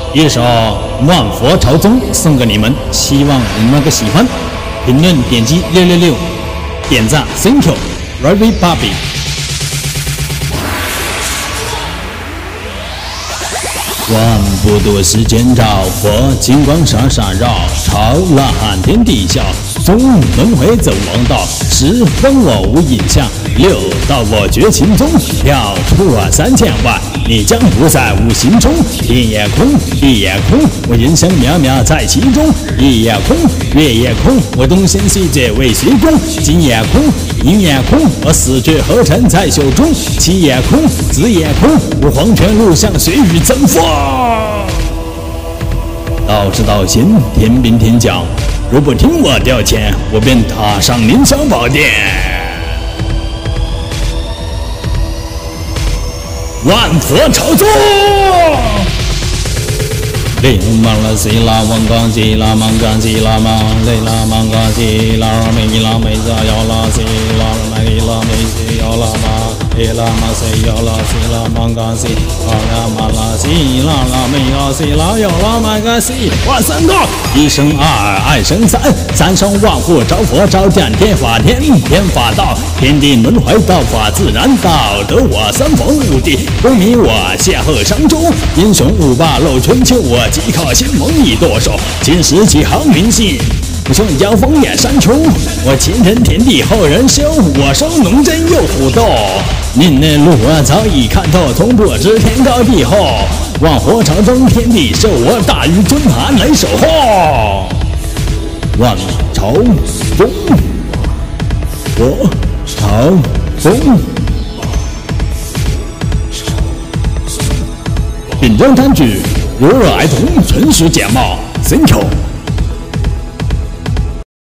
一首《万佛朝宗》送给你们，希望你们能够喜欢。评论点击666，点赞 Thank you Ravi Bobby。万不多时间照，佛金光闪闪绕，朝呐喊天地笑，纵轮回走王道，十方我无影像，六道我觉情中，跳出3000万，你将不在无形中，天也空，地也空，我人生渺渺在其中，日也空，月也空，我东仙西界为虚空，金也空，银也空，我死却合成在手中，气也空，子也空，我黄泉路上谁与争锋？道是道行，天兵天将，若不听我调遣，我便踏上凌霄宝殿。万佛朝宗。雷玛拉西拉王嘎西拉芒嘎西拉玛雷拉芒嘎西拉美伊拉美扎要拉西拉美伊拉美西要拉玛伊拉玛西要拉西拉芒嘎西阿拉玛拉西拉拉美拉西拉要拉玛嘎西万三个一生二二生三三生万户招佛招降天法天天法道天地轮回道法自然道得我三逢五帝功名我邂逅山中英雄五霸露春秋我即靠新盟一剁手，今时几行名姓。我说妖风也山穷，我前人田地后人修，我收龙针又虎斗。您的路我早已看透，从不知天高地厚。万佛朝宗天地受我大禹尊盘来守候。万朝宗，佛朝宗。本章单曲。如若儿童纯属假冒 ，Thank you。